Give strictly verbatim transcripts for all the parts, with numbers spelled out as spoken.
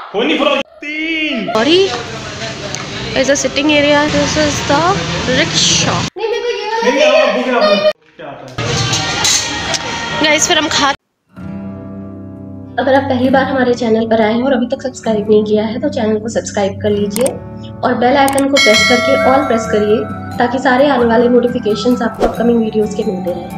Sorry, is a sitting area. This is the rickshaw. Guys, फिर हम खा। अगर आप पहली बार हमारे चैनल पर आए हैं और अभी तक सब्सक्राइब नहीं किया है तो चैनल को सब्सक्राइब कर लीजिए और बेल आइकन को प्रेस करके ऑल प्रेस करिए ताकि सारे आने वाले नोटिफिकेशंस आपको अपकमिंग वीडियोस के मिलते रहें।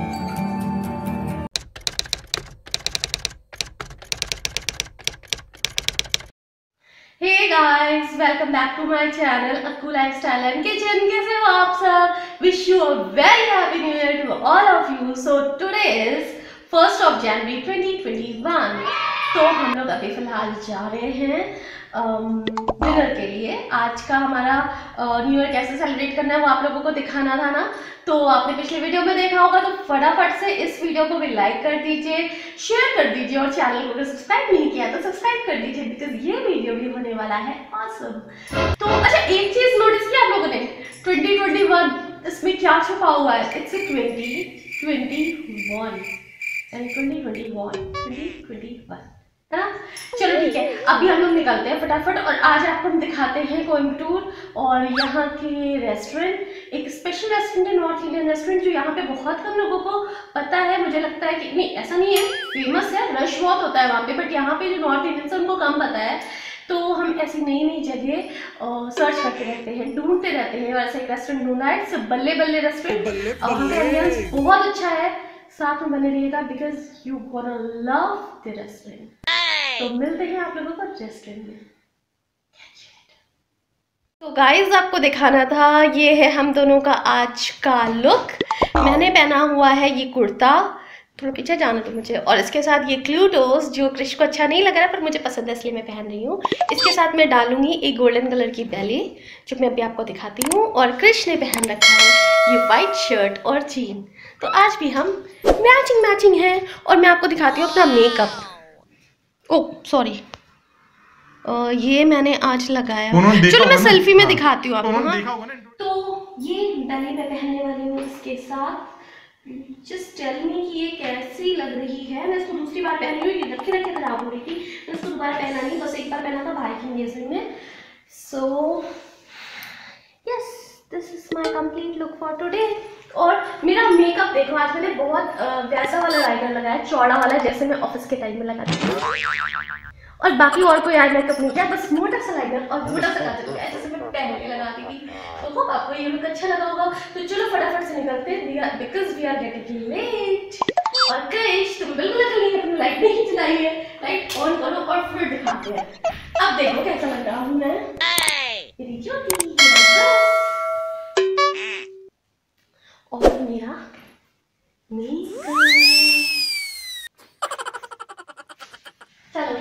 Hey guys, welcome back to my channel Akku Lifestyle and Kitchen. कैसे हो आप सब? Wish you a very happy new year to all of you. So today is first of January twenty twenty-one. तो हम लोग अभी फिलहाल जा रहे हैं डिनर के लिए। आज का हमारा न्यू ईयर कैसे सेलिब्रेट करना है वो आप लोगों को दिखाना था ना, तो आपने पिछले वीडियो में देखा होगा, तो फटाफट से इस वीडियो को भी लाइक कर दीजिए, शेयर कर दीजिए और चैनल को अगर सब्सक्राइब नहीं किया तो सब्सक्राइब कर दीजिए बिकॉज ये वीडियो भी होने वाला है ऑसम। तो अच्छा, एक चीज नोटिस किया आप लोगों ने, ट्वेंटी ट्वेंटी वन इसमें क्या छुपा हुआ है? It's twenty twenty one and twenty twenty one twenty twenty one है ना। चलो ठीक है, अभी हम लोग निकलते हैं फटाफट और आज आपको हम दिखाते हैं कोयम्बटूर और यहाँ के रेस्टोरेंट। एक स्पेशल रेस्टोरेंट है, नॉर्थ इंडियन रेस्टोरेंट, जो यहाँ पे बहुत कम लोगों को पता है। मुझे लगता है कि नहीं, ऐसा नहीं है, फेमस है, रश बहुत होता है वहाँ पे, बट यहाँ पे जो नॉर्थ इंडियंस है उनको कम पता है। तो हम ऐसी नई नई जगह सर्च करते रहते हैं, ढूंढते रहते हैं, और ऐसा एक रेस्टोरेंट ढूंढा है, इट्स बल्ले बल्ले रेस्टोरेंट और एम्बियंस बहुत अच्छा है। साथ में बने रहिएगा because you gonna love the restaurant. तो मिलते हैं आप लोगों को रेस्टोरेंट में। तो गाइज आपको दिखाना था, ये है हम दोनों का आज का लुक। मैंने पहना हुआ है ये कुर्ता, थोड़ा पीछे जाना तो मुझे, और इसके साथ ये क्लूटोस जो कृष को अच्छा नहीं लग रहा है पर मुझे पसंद है इसलिए मैं पहन रही हूँ। इसके साथ मैं डालूंगी एक गोल्डन कलर की बेली जो मैं अभी आपको दिखाती हूँ, और कृष ने पहन रखा है ये वाइट शर्ट और जीन। तो आज भी हम मैचिंग मैचिंग हैं और मैं आपको दिखाती हूँ अपना मेकअप। ओह सॉरी, ये मैंने आज लगाया, चलो मैं सेल्फी में दिखाती हूँ आपको। तो ये बेली मैं पहनने वाली हूँ इसके साथ। जस्ट टेल मी कि ये कैसी लग रही है। मैं इसको दूसरी बार पहनी हुई, ये रखे रखे खराब हो रही थी, मैं इसको दोबारा पहना नहीं, बस एक बार पहना था भाई की एंगेजमेंट में। So yes, this is my complete look for today. और मेरा मेकअप देखो, आज मैंने बहुत वैसा वाला लाइनर लगाया, चौड़ा वाला, जैसे मैं ऑफिस के टाइम में लगाती थी, और बाकी और कोई आई मेकअप नहीं किया, बस मोटा सा लाइनर और मोटा सा काजल किया जैसे मैं पहले लगाती थी। तो होप आपको ये लुक अच्छा लगा होगा। तो चलो फटाफट से निकलते हैं because we are getting late. और कृष तुम बिल्कुल अकल नहीं है, तुमने लाइट नहीं जलाई है, लाइट ऑन करो और फिर दिखाते हैं। अब देखो कैसा लग रहा हूँ मैं। मेरी ज्योति और मेरा मेकअप। चलो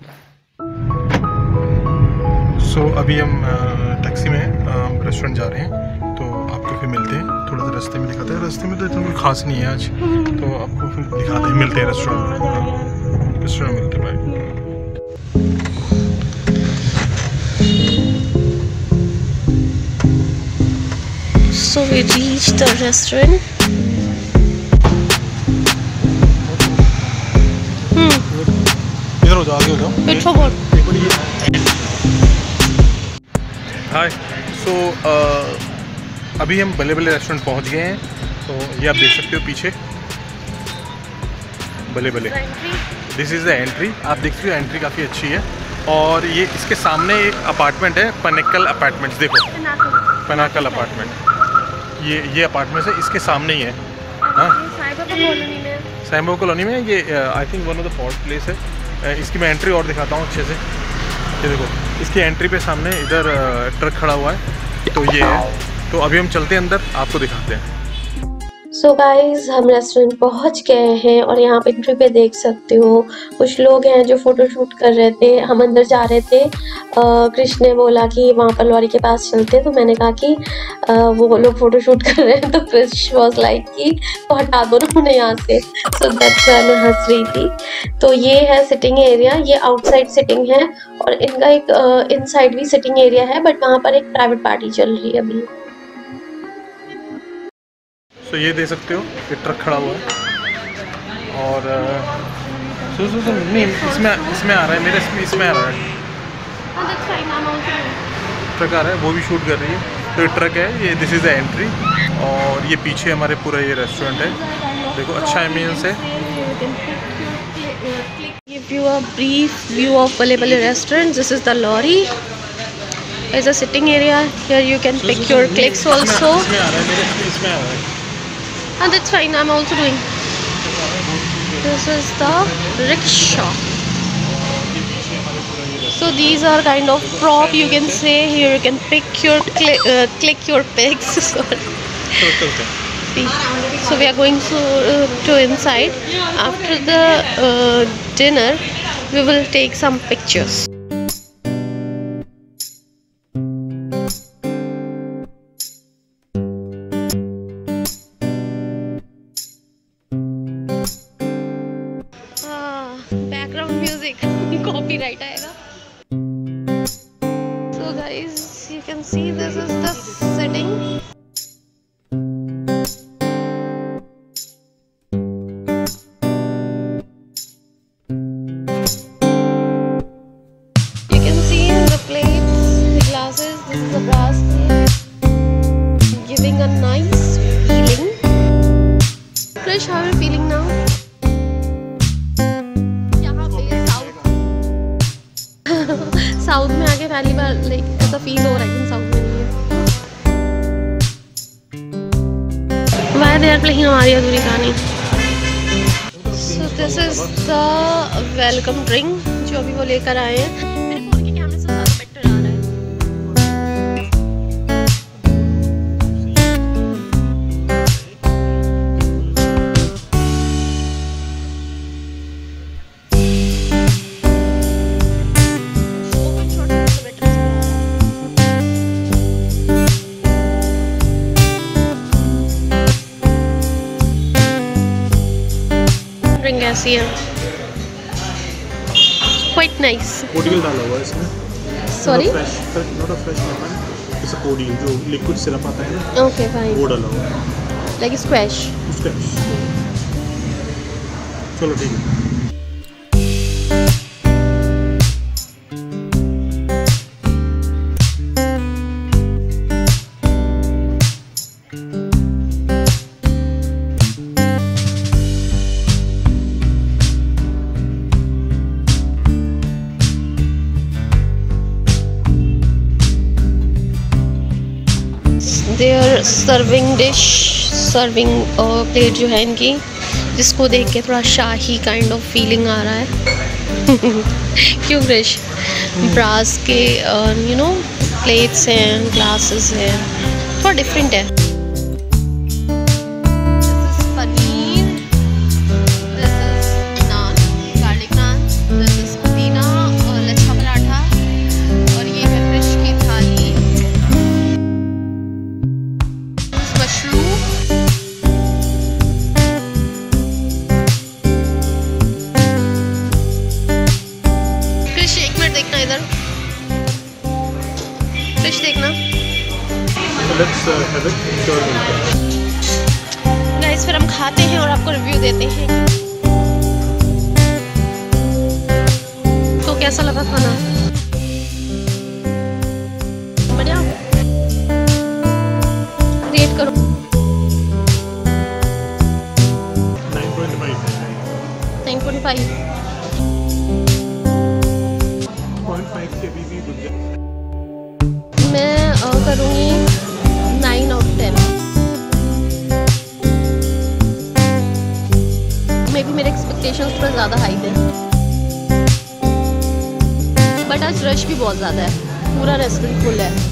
सो so, अभी हम टैक्सी में रेस्टोरेंट जा रहे हैं, तो आपको फिर मिलते हैं, थोड़ा सा रास्ते में दिखाते हैं। रास्ते में तो इतना कोई खास नहीं है आज, तो आपको फिर दिखाते हैं, मिलते हैं रेस्टोरेंट में, रेस्टोरेंट मिलते हैं भाई। So we reached the restaurant. Hmm. इधर हो जाओ, आगे हो जाओ। Wait for what? हाय, सो अभी हम बल्ले बल्ले रेस्टोरेंट पहुंच गए हैं। तो ये आप देख सकते हो पीछे बल्ले बल्ले, दिस इज़ द एंट्री। आप देख सकते हो एंट्री काफ़ी अच्छी है, और ये इसके सामने एक अपार्टमेंट है, पनेकल अपार्टमेंट्स। देखो पनाकल अपार्टमेंट, ये ये अपार्टमेंट है, इसके सामने ही है। हाँ, साई बाबा कॉलोनी में ये I think one of the fort place है। इसकी मैं एंट्री और दिखाता हूँ अच्छे से। ये देखो इसकी एंट्री पे सामने इधर ट्रक खड़ा हुआ है, तो ये है। तो अभी हम चलते हैं अंदर, आपको दिखाते हैं। सो so गाइज हम रेस्टोरेंट पहुंच गए हैं और यहाँ पे एंट्री पे देख सकते हो कुछ लोग हैं जो फोटो शूट कर रहे थे। हम अंदर जा रहे थे, कृष ने बोला कि वहाँ पर लॉरी के पास चलते, तो मैंने कहा कि आ, वो लोग फोटो शूट कर रहे हैं, तो कृष वाज लाइक कि तो हटा दो ना उन्हें यहाँ से। सो दैट्स व्हाई मैं हंस रही थी। तो ये है सिटिंग एरिया, ये आउटसाइड सिटिंग है और इनका एक इनसाइड भी सिटिंग एरिया है, बट वहाँ पर एक प्राइवेट पार्टी चल रही है अभी। तो ये दे सकते हो, ये ट्रक खड़ा हुआ है और सो सो सो नहीं, इसमें इसमें आ रहा है, मेरे इसमें इसमें आ रहा है। ट्रक आ रहा है, वो भी शूट कर रही है। तो ये ट्रक है, ये दिस इज़ द एंट्री। और ये पीछे हमारे पूरा ये रेस्टोरेंट है, देखो अच्छा एम्बियंस है। Give you a brief view of Bale Bale restaurant. This is the lorry. There's a sitting area here. You can pick your clicks also. इसमें आ रहा है, मेरे इसमें आ रहा है। And that's fine. I'm also doing. This is the rickshaw. So these are kind of prop. You can say here. You can pick your click, uh, click your pics. Sorry. So we are going to, uh, to inside. After the uh, dinner, we will take some pictures. Ah, background music, copyright आएगा. So guys, you can see this is the setting. Giving a nice feeling. Krish, how are you feeling now? यहाँ पे south south में आके पहली बार like ऐसा feel हो रहा है कि साउथ में नहीं है। Why they are playing हमारी अधूरी कहानी। So this is the welcome drink जो अभी वो लेकर आए हैं। मेरे फोन के कैमरे से ज़्यादा बेटर आ रहा है। कैसी है? Quite nice. कोडियल डाला हुआ है इसमें। Sorry? Not a fresh lemon. It's a cordial जो लिक्विड सिरप आता है ना। Okay, fine. वो डाला हुआ है। Like squash. Squash. चलो ठीक है। Their serving dish serving plate जो है इनकी, जिसको देख के थोड़ा शाही काइंड ऑफ फीलिंग आ रहा है। क्यों क्रिश? ब्रास के यू नो प्लेट्स हैं, ग्लासेस हैं, थोड़ा डिफरेंट है। गाइस फिर हम खाते हैं और आपको रिव्यू देते हैं। तो कैसा लगा खाना? बढ़िया। रेट करो। Nine point five. मैं करूँगी nine out ten. Maybe मेरे एक्सपेक्टेशंस थोड़ा ज़्यादा हाई थे, बट आज रश भी बहुत ज़्यादा है, पूरा रेस्टोरेंट फुल है।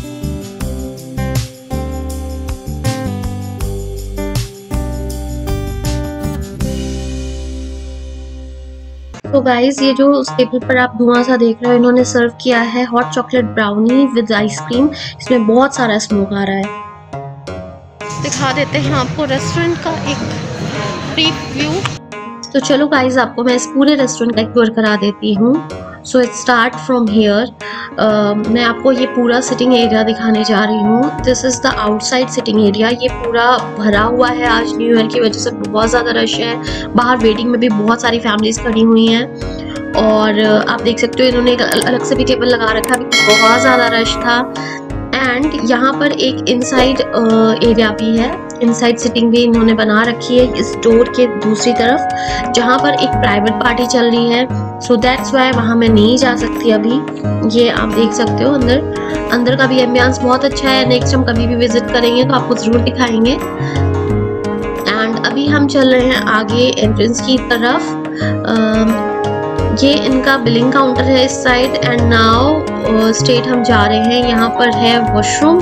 तो गाइस ये जो उस टेबल पर आप धुआं सा देख रहे हो, इन्होंने सर्व किया है hot chocolate brownie with ice cream. इसमें बहुत सारा स्मोक आ रहा है। दिखा देते हैं आपको रेस्टोरेंट का एक ब्रीफ व्यू। तो चलो गाइस आपको मैं इस पूरे रेस्टोरेंट का एक टूर करा देती हूँ। So it start from here. मैं आपको ये पूरा सिटिंग एरिया दिखाने जा रही हूँ। This is the outside sitting area. ये पूरा भरा हुआ है, आज न्यू ईयर की वजह से बहुत ज़्यादा रश है। बाहर वेटिंग में भी बहुत सारी फैमिलीज खड़ी हुई हैं। और आप देख सकते हो इन्होंने एक अलग से भी टेबल लगा रखा है, बहुत ज़्यादा रश था। एंड यहाँ पर एक इनसाइड एरिया भी है, इनसाइड सिटिंग भी इन्होंने बना रखी है इस डोर के दूसरी तरफ, जहाँ पर एक प्राइवेट पार्टी चल रही है। सो दैट्स वाई वहाँ मैं नहीं जा सकती अभी। ये आप देख सकते हो अंदर अंदर का भी एम्बियंस बहुत अच्छा है। नेक्स्ट हम कभी भी विजिट करेंगे तो आपको ज़रूर दिखाएंगे। एंड अभी हम चल रहे हैं आगे एंट्रेंस की तरफ। uh, ये इनका बिलिंग काउंटर है इस साइड। एंड नाउ स्ट्रेट हम जा रहे हैं, यहाँ पर है washroom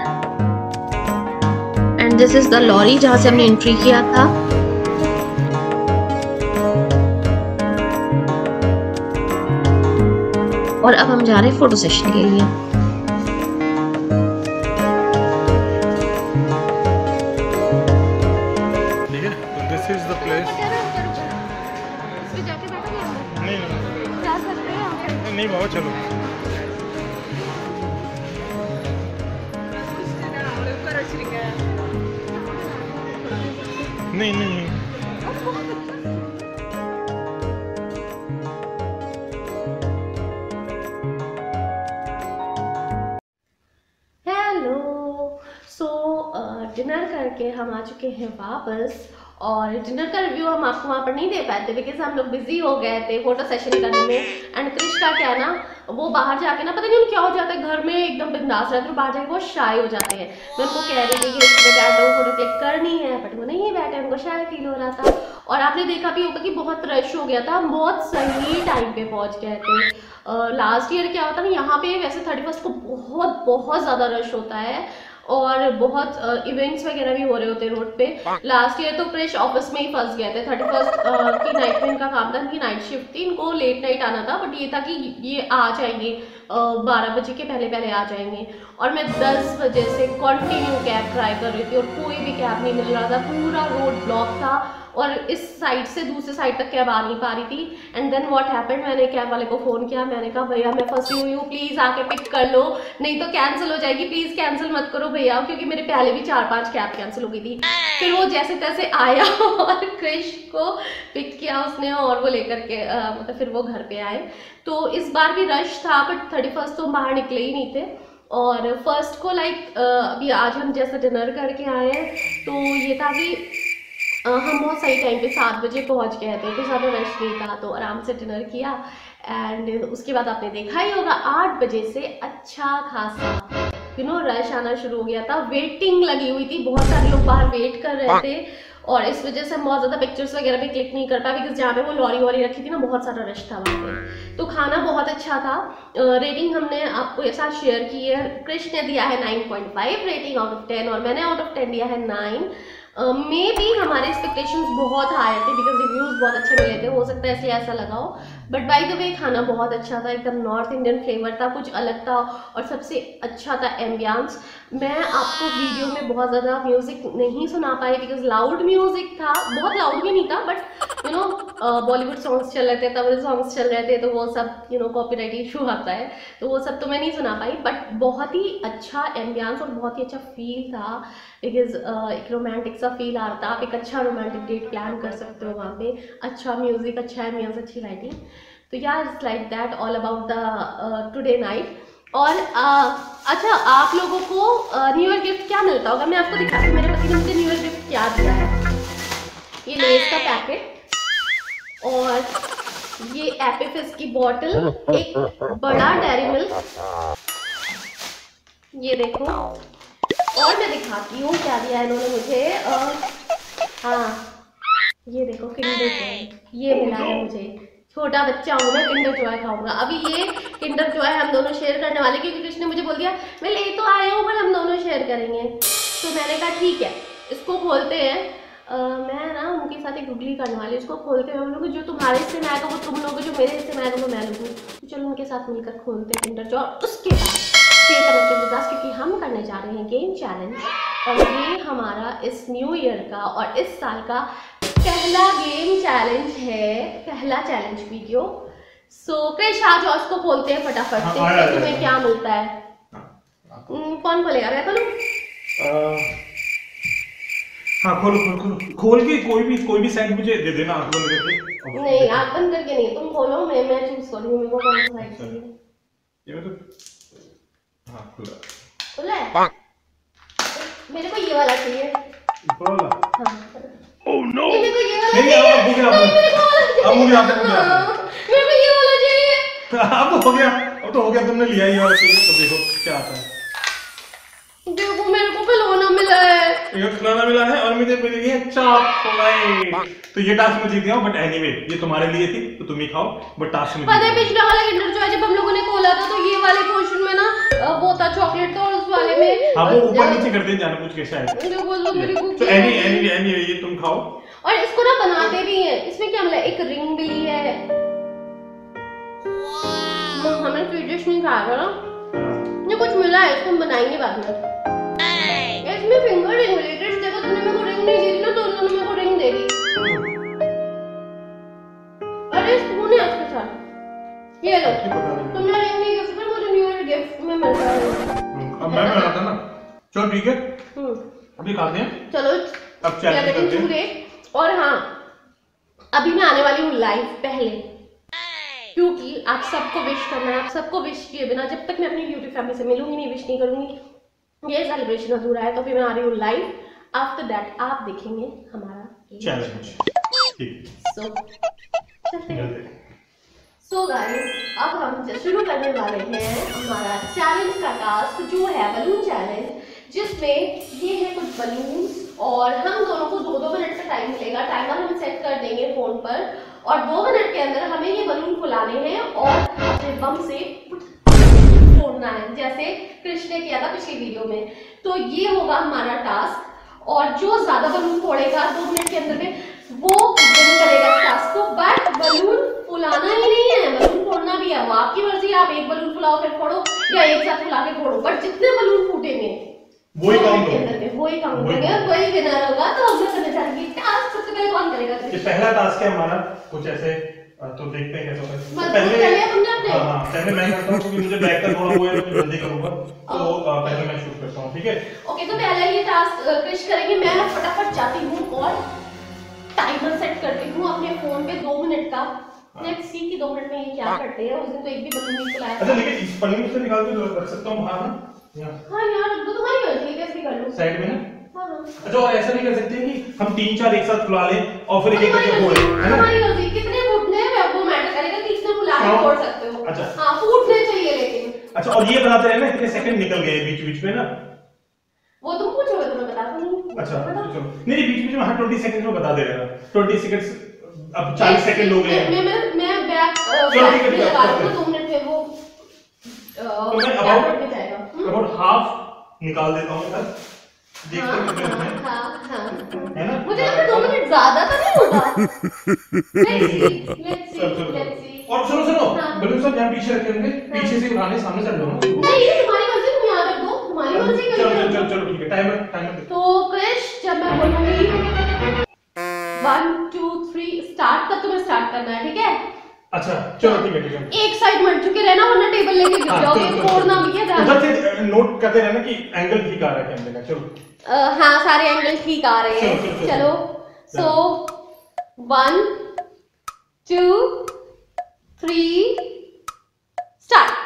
and this is the lorry जहाँ से हमने एंट्री किया था। और अब हम जा रहे हैं फोटो सेशन के लिए। This is the place. नहीं नहीं नहीं बाबा चलो। नहीं नहीं हेलो। सो डिनर करके हम आ चुके हैं वापस, और डिनर का रिव्यू हम आपको वहाँ पर नहीं दे पाए थे बिकॉज हम लोग बिजी हो गए थे फोटो सेशन करने में। एंड क्रिश का क्या ना, वो बाहर जाके ना पता नहीं क्या हो जाता है, घर में एकदम बिंदास रहते हैं, बाहर जाके बहुत शाय हो जाते हैं। मैं उनको कह रही थी कि बैठो फोटो क्लिक करनी है, बट वो नहीं बैठे, उनको शाय फील हो रहा था। और आपने देखा भी होगा कि बहुत रश हो गया था, हम बहुत सही टाइम पे पहुँच गए थे। लास्ट ईयर क्या होता ना, यहाँ पे वैसे थर्टी फर्स्ट को बहुत बहुत ज़्यादा रश होता है और बहुत इवेंट्स वगैरह भी हो रहे होते हैं रोड पे। लास्ट ईयर तो क्रिश ऑफिस में ही फंस गए थे। थर्टी फर्स्ट की नाइट में इनका काम था, इनकी नाइट शिफ्ट थी, इनको लेट नाइट आना था, बट ये था कि ये आ जाएंगे बारह बजे के पहले पहले आ जाएंगे। और मैं दस बजे से कंटिन्यू कैब ट्राई कर रही थी और कोई भी कैब नहीं मिल रहा था, पूरा रोड ब्लॉक था और इस साइड से दूसरे साइड तक कैब आ नहीं पा रही थी। एंड देन व्हाट हैपेंड, मैंने कैब वाले को फ़ोन किया, मैंने कहा भैया मैं फंसी हुई हूँ, प्लीज़ आके पिक कर लो, नहीं तो कैंसिल हो जाएगी, प्लीज़ कैंसिल मत करो भैया, क्योंकि मेरे पहले भी चार पांच कैब कैंसिल हो गई थी। फिर वो जैसे तैसे आया और क्रिश को पिक किया उसने और वो लेकर के मतलब फिर वो घर पे आए। तो इस बार भी रश था, बट थर्टी फर्स्ट तो बाहर निकले ही नहीं थे। और फर्स्ट को लाइक अभी आज हम जैसे डिनर करके आए हैं, तो ये था कि Uh, हम बहुत सही टाइम पे सात बजे पहुंच गए थे, तो ज़्यादा रश नहीं था, तो आराम से डिनर किया। एंड उसके बाद आपने देखा ही होगा आठ बजे से अच्छा खासा यू नो रश आना शुरू हो गया था, वेटिंग लगी हुई थी, बहुत सारे लोग बाहर वेट कर रहे थे और इस वजह से हम बहुत ज़्यादा पिक्चर्स वगैरह भी क्लिक नहीं कर पाए बिकॉज जहाँ पे वो लॉरी वॉरी रखी थी ना, बहुत सारा रश था वहाँ पे। तो खाना बहुत अच्छा था। रेटिंग हमने आपको ये साथ शेयर की है। क्रिश ने दिया है nine point five rating out of ten और मैंने आउट ऑफ टेन दिया है नाइन। मे uh, भी हमारे एक्सपेक्टेशंस बहुत हाई थे बिकॉज रिव्यूज़ बहुत अच्छे मिले थे, हो सकता है इसलिए ऐसा लगा हो। बट बाय द वे खाना बहुत अच्छा था, एकदम नॉर्थ इंडियन फ्लेवर था, कुछ अलग था और सबसे अच्छा था एम्बियंस। मैं आपको वीडियो में बहुत ज़्यादा म्यूज़िक नहीं सुना पाई बिकॉज लाउड म्यूज़िक था, बहुत लाउड भी नहीं था, but you know Bollywood songs चल रहे थे, तमिल सॉन्ग्स चल रहे थे, तो वो सब यू नो कॉपीराइट इशू आता है, तो वो सब तो मैं नहीं सुना पाई। बट बहुत ही अच्छा एम्बियंस और बहुत ही अच्छा फील था बिकॉज uh, एक रोमांटिक सा फील आ रहा था। आप एक अच्छा रोमांटिक डेट प्लान कर सकते हो वहाँ पे, अच्छा म्यूज़िक, अच्छा एम्बियंस, अच्छी लाइटिंग। तो यार it's like that all about the today night. और uh, अच्छा, आप लोगों को न्यू ईयर गिफ्ट क्या मिलता होगा, मैं आपको दिखाती हूँ मेरे पति ने मुझे न्यू ईयर गिफ्ट क्या दिया है। ये लेस का पैकेट और ये एप्पी फिज की बॉटल, एक बड़ा डेयरी मिल्क, ये देखो। और मैं दिखाती हूँ क्या दिया है इन्होंने मुझे। आ, हाँ ये देखो किंडर जॉय, ये मिला है मुझे। छोटा बच्चा हूँ मैं, किंडर जॉय खाऊंगा। अभी ये किंडर जॉय हम दोनों शेयर करने वाले, क्योंकि कृष्ण ने मुझे बोल दिया मैं ले तो आया हूँ पर हम दोनों शेयर करेंगे। तो मैंने कहा ठीक है, इसको खोलते हैं। आ, मैं ना उनके साथ एक गुगली करने वाली, इसको खोलते हैं। हम लोग जो तुम्हारे हिस्से में आएगा वो तुम लोग, जो मेरे हिस्से में आएगा वो मैं लूँगी। तो चलो उनके साथ मिलकर खोलते हैं किंडर जॉय। उसके बाद क्योंकि हम करने जा रहे हैं गेम चैलेंज और ये हमारा इस न्यू ईयर का और इस साल का पहला गेम चैलेंज है, पहला चैलेंज वीडियो। सो क्रिश आ जाओ, उसको खोलते हैं फटाफट से। हाँ, तुम्हें क्या मिलता है? हाँ, कौन खोलेगा? मैं खोलूं? हाँ खोलो खोलो खोलो खोल के कोई भी कोई भी साइड मुझे दे देना आंख बंद करके। नहीं आंख बंद करके नहीं, तुम खोलो, मैं मैं चूज करूंगी मेरे को कौन सा साइड चाहिए। ये मतलब हाँ खुला खुला है, मेरे को ये वाला चाहिए। खोला हाँ ओह नो मेरे को ये वाला नहीं अब हो गया अब हो गया अब हो गया मेरे को ये वाला चाहिए। अब हो गया अब तो हो गया तुमने लिया ही वाला चाहिए। तो देखो क्या आता है। देखो मेरे को खिलौना मिला है, ये खिलौना मिला है और मुझे मिली है चॉकलेट। तो ये टास्क मैं जीत गया हूं बट एनीवे ये तुम्हारे लिए थी तो तुम ही खाओ बट टास्क में पता है पिछला वाला किंडर जॉय जब हम लोगों ने खोला था तो ये वाले पोर्शन में ना वो था चॉकलेट था और उस वाले में हां वो ऊपर नीचे कर दें जाने कुछ कैसा है। देखो लो मेरी कुकी। तो एनी एनी एनी ये तुम खाओ और इसको ना बनाते भी हैं। इसमें क्या मिला, एक रिंग मिली है। वाओ हमें स्वीट डिश नहीं खाया ना, ये कुछ मिला है इसको हम बनाएंगे बाद में। इसमें फिंगर रिंग मिली है। देखो तुमने मेरे को रिंग नहीं दी ना तो उन्होंने मेरे को रिंग दे दी। अरे स्पून है इसके साथ, ये लो। तुमने रिंग नहीं गिफ्ट पर मुझे न्यू ईयर गिफ्ट में मिल रहा है। अब मैं बना था ना चलो ठीक है हम्म अभी खाते हैं। चलो अब चैलेंज करते हैं। और हाँ अभी मैं आने वाली हूँ लाइव पहले, क्योंकि आप सबको विश करना है। आप सबको विश किए बिना जब तक मैं अपनी यूट्यूब फैमिली से मिलूंगी नहीं, विश नहीं करूंगी, ये सेलिब्रेशन अधूरा है। तो फिर मैं आ रही हूँ लाइव। आफ्टर दैट आप देखेंगे हमारा चैलेंज। ठीक सो चलते हैं। सो गाइस अब हम शुरू करने वाले हैं हमारा चैलेंज का टास्क जो है बलून चैलेंज, जिसमें ये है कुछ बलून्स और हम दोनों को दो दो मिनट का टाइम मिलेगा। टाइमर हम सेट कर देंगे फोन पर और दो मिनट के अंदर हमें ये बलून फुलाने हैं और अपने बम से फोड़ना है, जैसे कृष्ण ने किया था पिछली वीडियो में। तो ये होगा हमारा टास्क और जो ज्यादा बलून फोड़ेगा दो मिनट के अंदर में वो विन करेगा टास्क को। बट बलून फुलाना ही नहीं है, बलून फोड़ना भी है, वो आपकी मर्जी। आप एक बलून फुलाओ फिर फोड़ो या एक साथ फुला के फोड़ो, बट जितने बलून फूटेंगे वही काउंट होगा, वही काउंट होगा, वही विनर होगा। तो हम लोग करने जाएंगे टास्क। सबसे पहले कौन करेगा? ये पहला टास्क है हमारा कुछ ऐसे, तो देखते हैं कैसा होता है। पहले पहले तुमने अपने हां हां पहले मैं करता हूं क्योंकि मुझे बैक का थोड़ा वो है तो जल्दी करूंगा। तो पहले मैं शूट करता हूं ठीक है। ओके तो पहले ये टास्क क्रिश करेंगे। मैं ना फटाफट जाती हूं और टाइमर सेट करती हूं अपने फोन पे दो मिनट का। लेट्स सी कि दो मिनट में ये क्या करते हैं। उस दिन तो एक भी बलून नहीं फुलाया। अच्छा लेकिन इस पन्नी से निकाल के रख सकता हूं बाहर ना यहां। हां यार तो तुम्हारी मर्जी है, कैसे भी कर लो साइड में ना। हां हां अच्छा और ऐसा नहीं कर सकते कि हम तीन चार एक साथ फुला लें और फिर एक एक करके फोड़े, है ना? हमारी मर्जी कितने फूटने हैं वो मैटर करेगा, कितने फुला के फोड़ सकते हो। अच्छा हां फूटने चाहिए लेकिन। अच्छा और ये बताते रहना कितने सेकंड निकल गए बीच बीच में ना। वो तुम पूछोगे तो मैं बता दूंगी। अच्छा चलो नहीं बीच बीच में हां बीस सेकंड में बता दे रहा बीस सेकंड्स अब चालीस सेकंड हो गए। मैं मैं मैं बैक चलो ठीक है लगा दूंगा दो मिनट में वो तो मैं अबाउट में जाएगा अबाउट हाफ निकाल देता हूं इधर देखते हैं कितने होते हैं। हां हां है ना मुझे लगता है दो मिनट ज्यादा तो नहीं होगा। Let's see let's see let's see. और सुनो सुनो बलून सब यहां पीछे रखे होंगे, पीछे से उठाने सामने से लो ना। नहीं ये तुम्हारी मर्जी, तुम यहां रख दो, तुम्हारी मर्जी करो। चलो चलो चलो ठीक है टाइमर टाइमर। तो क्रिश जब मैं बोलूंगी वन टू थ्री स्टार्ट तब तुम्हें स्टार्ट करना है, ठीक है? अच्छा चलो ठीक है ठीक है। एक साइड मत झुके रहना वरना टेबल लेके गिर जाओगे। फोड़ना भी है ध्यान। उधर से नोट करते रहना कि एंगल ठीक आ रहा है कैमरे का। चलो हाँ सारे एंगल ठीक आ रहे हैं। चलो so one two three start.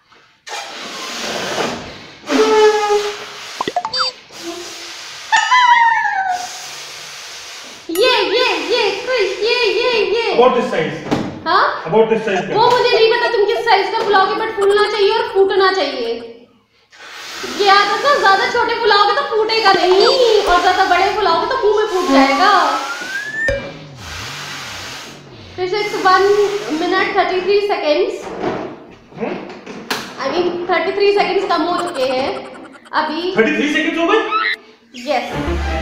ये ये ये क्रिश ये ये ये अबाउट दिस साइज। हाँ अबाउट दिस साइज। वो मुझे नहीं पता तुम किस साइज का फुलाओगे, बट फूलना चाहिए और फूटना चाहिए। ये आदत ना ज्यादा छोटे फुलाओगे तो फूटेगा नहीं और ज्यादा बड़े फुलाओगे तो मुंह में फूट जाएगा। फिर it's one minute thirty three seconds. I mean thirty three seconds कम हो चुके हैं अभी। थर्टी थ्री सेकेंड्स हो गए। यस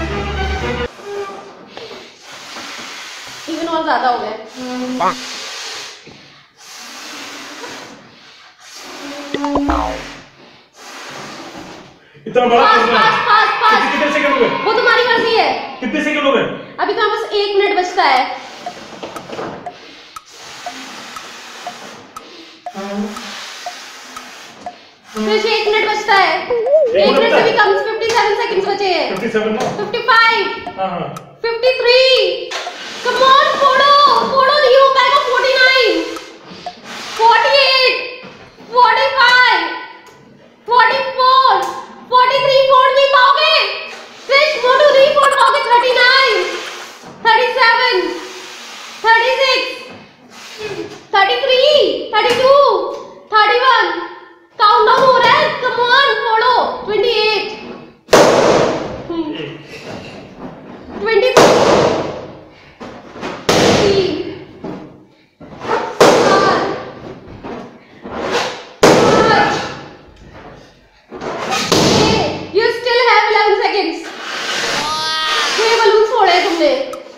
इवन और ज्यादा हो गए। इतना बड़ा फास्ट फास्ट फास्ट फास्ट। कितने सेकंड हो गए? वो तुम्हारी मर्जी है। कितने सेकंड हो गए? अभी तो बस एक मिनट बचता है। फिर एक मिनट बचता है। एक मिनट से भी कम फिफ्टी सत्तावन सेकंड्स बचे हैं। सत्तावन ना? पचपन। हाँ हाँ। तिरेपन। कम ऑन फोड़ो, फोड़ो नहीं हो पाएगा। उनचास, अड़तालीस, पैंतालीस, चौवालीस, तैंतालीस, फोड़ नहीं पाओगे। क्रिश मोटू नहीं फोड़ पाओगे। उनतालीस, सैंतीस, छत्तीस, तैंतीस, बत्तीस, इकतीस, काउंटडाउन हो रहा है। कम ऑन फोड़ो। अट्ठाईस, twenty You still have eleven seconds. छह बलून फोड़े तुमने।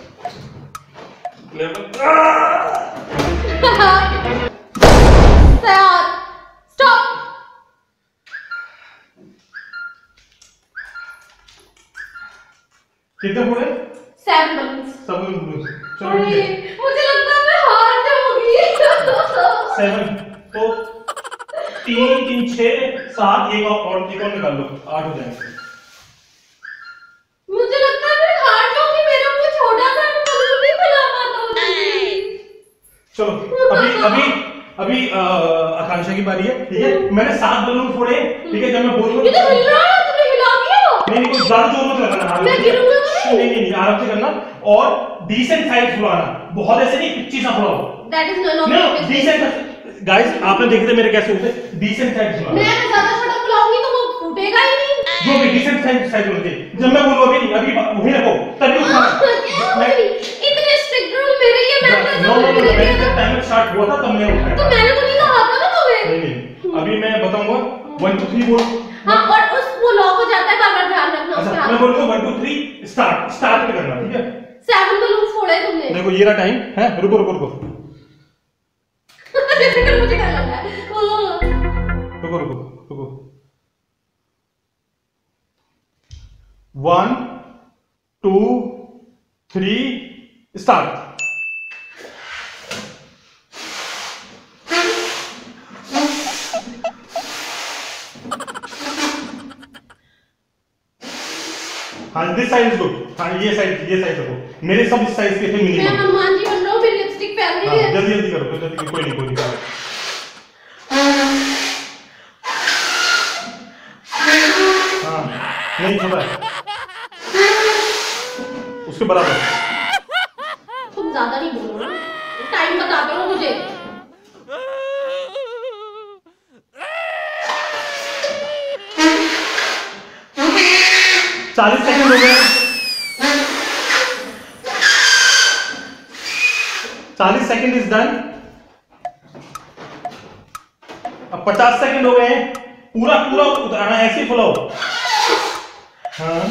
स्टॉप। कितने फोड़े? Seven balloons. Seven balloons. चलो मुझे लगता है मैं हार जाऊंगी। सेवन तो तीन तीन छह सात, एक और एक और निकाल लो, आठ हो जाएंगे। मुझे लगता है मैं हार जाऊंगी। मेरा मुंह छोटा सा, मैं बलून नहीं फैला पाता हूँ। चलो अभी अभी अभी आकांक्षा की बारी है, ठीक है। मैंने सात बलून फोड़े, ठीक है। जब मैं बोलूंगा ये तो हिल रहा है, तुमने हिला दिया। नहीं नहीं, कोई ज्यादा जोर मत लगाना, मैं गिरूंगा नहीं। नहीं नहीं, आराम से करना और डिसेंट साइज फुलाना, बहुत ऐसे नहीं पिच्ची सा फुलाओ। That is not no decent. Guys आपने देखे थे मेरे कैसे होते, डिसेंट साइज फुलाना। मैं ज्यादा छोटा फुलाऊंगी तो वो फूटेगा ही नहीं। जो भी डिसेंट साइज साइज होते, जब मैं बोलूं अभी नहीं, अभी वहीं रखो तभी उठाना। इतने स्ट्रिक्ट रूल मेरे लिए। मैं तो नो नो नो, जब टाइमर स्टार्ट हुआ था तब मैंने उठाया। तो मैंने तो नहीं कहा था ना तुम्हें। नहीं नहीं, अभी मैं बताऊंगा वन टू थ्री बोल। हां, और उस वो लॉक हो जाता है, बार बार ध्यान रखना उसके अच्छा, हाथ। मैं बोलूंगा one two three start, start पे करना, ठीक है। सेवन बलून फोड़े तुमने। देखो ये रहा टाइम है, रुको रुको रुको मुझे डर लग रहा है। रुको रुको रुको। One two three start. हाँ दिस साइड इज गुड। हाँ ये साइड, ये साइड रखो। मेरे सब इस साइज के थे मिनिमम। मैं हनुमान जी बन रहा हूँ, मेरी लिपस्टिक पहन रही है। जल्दी जल्दी करो, जल्दी, कोई नहीं कोई नहीं। हाँ नहीं छोड़ा है उसके बराबर। तुम ज्यादा नहीं बोलो ना, टाइम बता दो मुझे। चालीस सेकंड हो गए। चालीस सेकंड इज डन। अब पचास सेकंड हो गए। पूरा पूरा उतारना, ऐसे फुलाओ। हाँ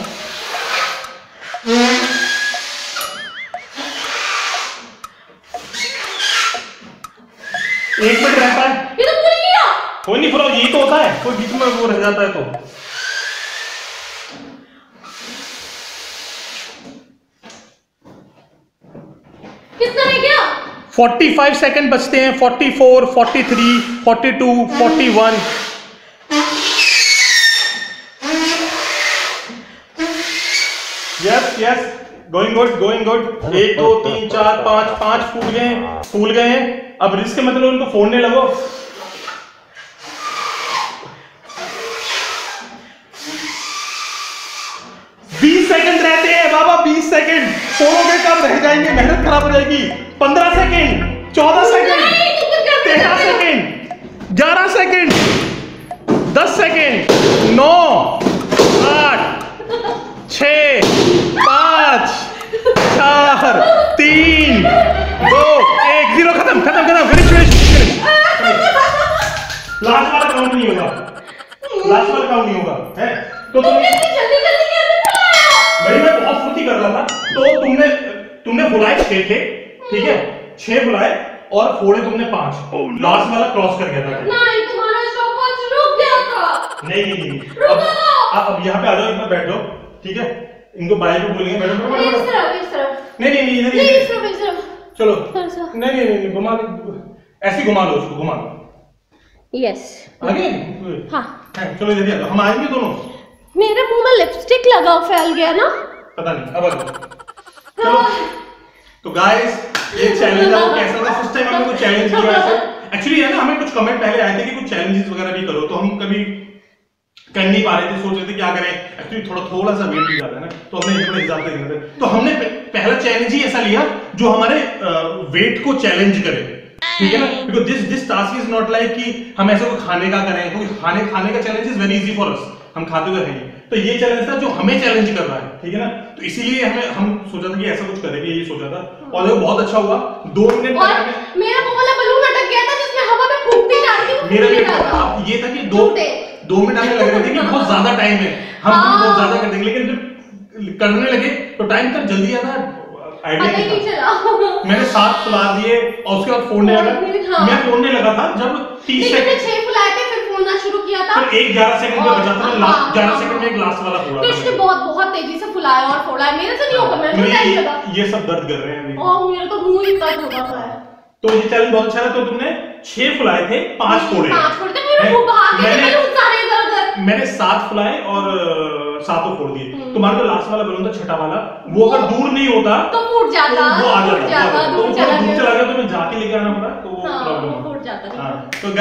एक मिनट रहता है। ये तो पूरी किया। कोई नहीं फुलाओ, यही तो होता है, कोई बीच में वो रह जाता है तो। कितना रह गया? पैंतालीस सेकंड बचते हैं। चौवालीस, तैंतालीस, बयालीस, इकतालीस। Yes yes, going good going good. एक दो तीन चार पांच, पांच फूल गए, फूल गए हैं। अब रिस्क मतलब उनको फोड़ने लगो। बीस सेकंड रहते हैं बाबा, बीस सेकंड। फोड़ोगे कब, रह जाएंगे, मेहनत खराब हो जाएगी। पंद्रह सेकंड, चौदह सेकंड, तेरह सेकंड, ग्यारह सेकंड, दस सेकंड, नौ, आठ, छह, पांच, चार, तीन, दो, एक, जीरो। खत्म खत्म खत्म। Finish finish finish. लास्ट वाला काउंट नहीं होगा, लास्ट वाला काउंट नहीं होगा है। तो तुमने जल्दी जल्दी कैसे फुलाया? भाई मैं बहुत फुर्ती कर रहा था, तो तुमने तुमने बुलाए छह थे, ठीक है। छह बुलाए और फोड़े तुमने पांच। लास्ट वाला क्रॉस कर गया था। नहीं, तुम्हारा शौक रुक गया था। नहीं नहीं नहीं, अब अब यहाँ पे आ जाओ, एक बार बैठ जाओ, ठीक है। इनको बाय को बोलेंगे बैठो बैठो बैठो। इस तरफ इस तरफ। नहीं नहीं नहीं, इधर नहीं, ही इस तरफ इस तरफ। चलो। ऐसा। नहीं नहीं नहीं, घुमा लो, ऐसे घुमा लो उसको, घुमा लो। यस। आगे हाँ। है, चलो इधर ही आ जाओ, हम आएंगे दोनों। मेरे मुंह में लिपस्टिक लगा फैल गया ना, पता नहीं। अब चलो तो गाइस ये चैलेंज आपको कैसा था? फर्स्ट टाइम हमने कुछ चैलेंज किया ऐसे। एक्चुअली है ना, हमें कुछ कमेंट पहले आए थे कि कुछ चैलेंजेस वगैरह भी करो, तो हम कभी कर नहीं पा रहे थे, सोच रहे थे क्या करें। एक्चुअली थोड़ा थोड़ा सा वेट भी ज्यादा है ना, तो हमने थोड़ा हिसाब से करना था। तो हमने पहला चैलेंज ही ऐसा लिया जो हमारे वेट को चैलेंज करे, ठीक है ना। Because this this task is not like कि हम ऐसे कोई खाने का करें, क्योंकि खाने खाने का challenge is very easy for us, हम खाते तो हैं। तो ये चैलेंज था जो हमें चैलेंज कर रहा है, ठीक है ना। तो इसीलिए हमें हम सोचा था कि ऐसा कुछ करेंगे, ये सोचा था। और देखो बहुत अच्छा हुआ। दो मिनट में मेरा वो वाला बलून अटक गया था जिसमें हवा में फूंकती जा रही थी। मेरा भी ये था कि दो दो मिनट हमें लग रहे थे कि बहुत ज्यादा टाइम है, हम बहुत ज्यादा कर देंगे, लेकिन जब करने लगे तो टाइम तक जल्दी ज्यादा आइडिया नहीं चला। मैंने सात फुला दिए और उसके बाद फोड़ने लगा। मैं फोड़ने लगा था जब तीस सेकंड छह फुलाए थे, फिर फोड़ना शुरू किया था। फिर एक ग्यारह सेकंड में बचा था, लास्ट ग्यारह सेकंड में एक लास्ट वाला फोड़ा। तो इसने बहुत बहुत तेजी से फुलाया और फोड़ा है, मेरे से नहीं होगा। मैंने टाइम लगा, ये सब दर्द कर रहे हैं अभी। ओह मेरा तो मुंह ही दर्द हो रहा है। तो ये चैलेंज बहुत अच्छा था। तो तुमने छह फुलाए थे, पांच फोड़े। पांच फोड़े थे, मेरे मुंह भाग गए थे सारे इधर-उधर। मैंने सात फुलाए और सातों फोड़ दिए। तुम्हारा जो लास्ट वाला बलून था, छठा वाला, वो अगर दूर नहीं होता तो फूट जाता, वो आ जाता, जाता तो दूर चला गया तो मैं जाके लेके आना पड़ा, तो वो प्रॉब्लम फूट जाता। हां तो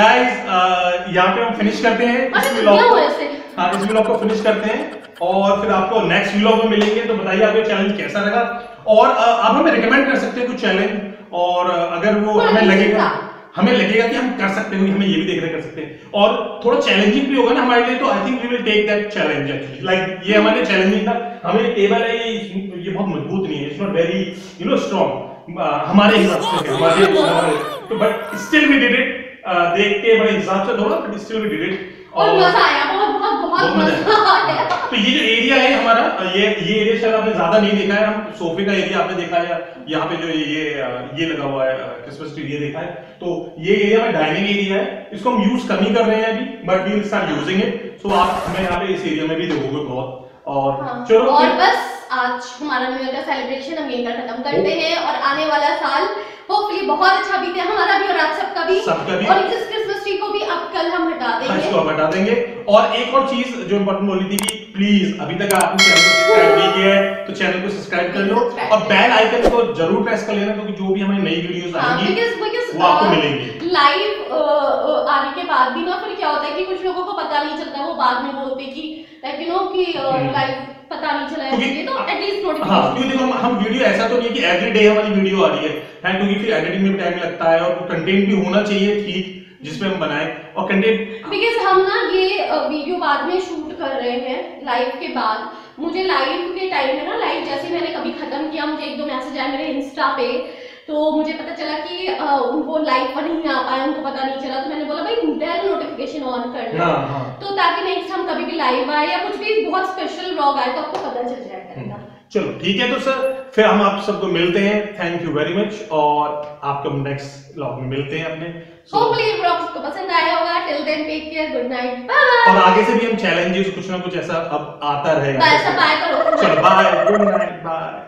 गाइस यहाँ पे हम फिनिश करते हैं इस व्लॉग को। हां इस व्लॉग को फिनिश करते हैं और फिर आपको नेक्स्ट व्लॉग में मिलेंगे। तो बताइए आपको चैलेंज कैसा लगा, और आप हमें रिकमेंड कर सकते हैं कुछ चैलेंज, और अगर वो हमें लगेगा हमें लगेगा कि हम कर सकते हैं, हमें ये भी देखना कर सकते हैं, और थोड़ा चैलेंजिंग भी होगा ना हमारे लिए, तो I think we will take that challenge. Actually like ये हमारे चैलेंजिंग था। हमें ये टेबल है, ये ये बहुत मजबूत नहीं है, it's not very you know strong हमारे हिसाब से, हमारे तो but still we did it. देख के बड़े हिसाब से थोड़ा, but still we did it और मजा आया, बहुत बहुत बहुत मजा आया। तो ये जो एरिया है हमारा, ये ये एरिया शायद आपने ज्यादा नहीं देखा है। हम सोफे का एरिया आपने देखा है, यहाँ पे जो ये ये लगा हुआ है क्रिसमस ट्री, ये देखा है। तो ये एरिया में डाइनिंग एरिया है, इसको हम यूज कम ही कर रहे हैं अभी, but we will start using it. So आप हमें यहाँ पे इस एरिया में भी देखोगे बहुत। और हाँ, चलो और बस आज हमारा न्यू ईयर का सेलिब्रेशन हम यहीं पर खत्म करते हैं, और आने वाला साल होपफुली बहुत अच्छा बीते, हमारा भी और आप सबका भी, सबका भी। और इस क्रिसमस ट्री को भी अब कल हम हटा देंगे, इसको हम हटा देंगे। और एक और चीज जो इंपॉर्टेंट बोली थी कि प्लीज अभी तक आपने चैनल को सब्सक्राइब नहीं किया है तो चैनल को सब्सक्राइब कर लो, और बेल आइकन को जरूर प्रेस कर लेना, क्योंकि जो भी हमारी नई वीडियोस आएंगी वो आपको मिलेंगी। लाइव आने के बाद भी ना फिर क्या होता है कि कुछ लोगों को पता नहीं चलता, वो बाद में बोलते कि लाइक यू नो कि लाइव पता नहीं चला है, तो एटलीस्ट नोटिफिकेशन। हां क्योंकि देखो हम वीडियो ऐसा तो नहीं है कि एवरी डे हमारी वीडियो आ रही है, है क्योंकि फिर एडिटिंग में टाइम लगता है, और कंटेंट भी होना चाहिए ठीक जिसमें हम बनाएं, और कंटेंट बिकॉज़ हम ना ये वीडियो बाद में शूट कर रहे हैं लाइव के बाद। मुझे लाइव के टाइम में ना, लाइव जैसे मैंने कभी खत्म किया, मुझे एक दो मैसेज आए मेरे इंस्टा पे, तो मुझे पता चला कि आ, वो लाइव पर नहीं आ पाया, उनको पता नहीं चला, तो मैंने बोला भाई बेल नोटिफिकेशन ऑन कर लो, तो ताकि नेक्स्ट हम कभी भी लाइव आए या कुछ भी बहुत स्पेशल व्लॉग आए तो आपको पता चल जाएगा। चलो ठीक है, तो सर फिर हम आप सबको मिलते हैं। थैंक यू वेरी मच, और आपको नेक्स्ट व्लॉग में मिलते हैं अपने। होपफुली व्लॉग आपको पसंद आया होगा। Till then take care, good night, bye. और आगे से भी हम चैलेंजेस कुछ ना कुछ ऐसा अब आता रहेगा। बाय, सब बाय करो। चलो bye, good night, bye.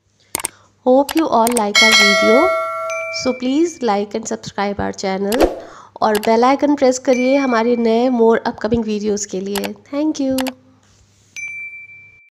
Hope you all like our video, so please like and subscribe our channel, और बेल आइकन प्रेस करिए हमारे नए मोर अपकमिंग वीडियोस के लिए। Thank you.